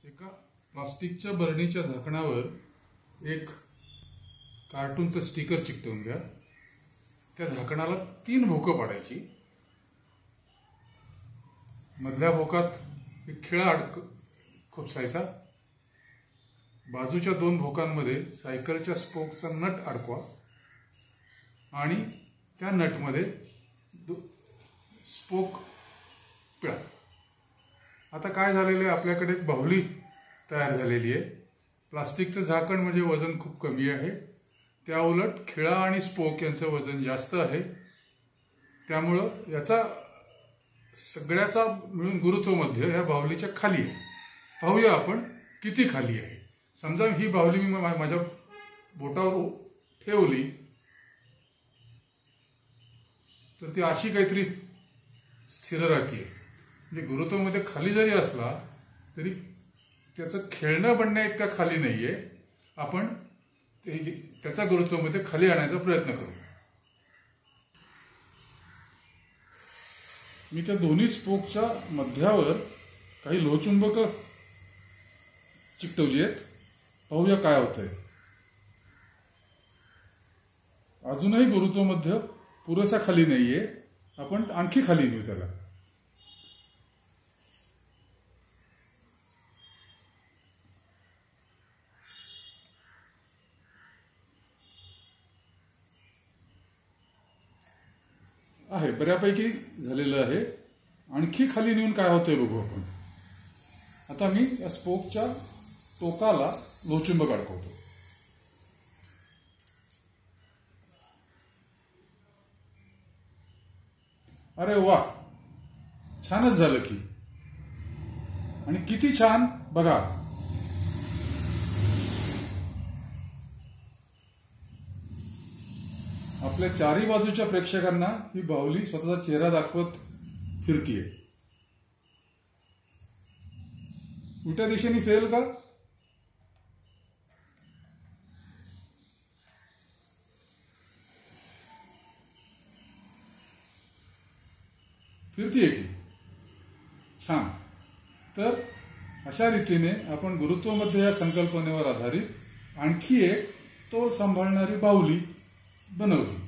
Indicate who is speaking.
Speaker 1: एका प्लास्टिकच्या बरणीच्या झाकणावर एक कार्टूनचं स्टिकर चिकटवून घ्या। त्या झाकणाला 3 भोकं पाडायची। मधल्या भोकात एक खिळा खुपसायचा। बाजूच्या 2 भोकांमध्ये सायकलच्या स्पोकचा नट अडकवा आणि त्या नटमध्ये स्पोक पिळा। आता काय झालेले, आपल्याकडे एक बाहुली तयार झालेली आहे। प्लास्टिकचं झाकण म्हणजे वजन खूप कमी आहे, त्या उलट खिळा आणि स्पोक यांचं वजन जास्त आहे। त्यामुळे याचा सगळ्याचा मिळून गुरुत्वमध्य या बाहुलीच्या खाली आहे। पाहूया आपण किती खाली आहे। समजा ही बाहुली मी माझ्या बोटावर ठेवली तर ती अशी काहीतरी स्थिर राहते। म्हणजे गुरुत्वमध्ये खाली जरी असला तरी त्याचं खेळणं बनण्या इतका खाली नाहीये। आपण त्याचा गुरुत्वमध्ये खाली आणायचा प्रयत्न करू। मी त्या दोन्ही स्पोकच्या मध्यावर काही लोहचुंबक चिकटवली आहेत। पाहूया काय होतंय। अजूनही गुरुत्वमध्य पुरेसा खाली नाहीये, आपण आणखी खाली नेऊ त्याला। आहे बऱ्यापैकी झालेलं आहे। आणखी खाली नेऊन काय होतंय बघू आपण। आता मी या स्पोकच्या टोकाला लोहचुंबक अडकवतो। अरे वा, छानच झालं की। आणि किती छान बघा। आपल्या चारी बाजूच्या प्रेक्षकांना ही बाहुली स्वतःचा चेहरा दाखवत फिरतीये। उलट्या दिशेने फिरेल का? फिरतीये की? छान। तर अशा रीतीने आपण गुरुत्वमध्य या संकल्पनेवर आधारित आणखी एक तोल सांभाळणारी बाहुली बनवली।